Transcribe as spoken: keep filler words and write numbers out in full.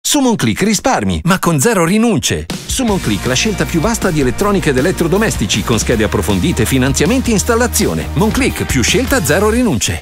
Su Monclick risparmi, ma con zero rinunce. Su Monclick la scelta più vasta di elettronica ed elettrodomestici con schede approfondite, finanziamenti e installazione. Monclick, più scelta, zero rinunce.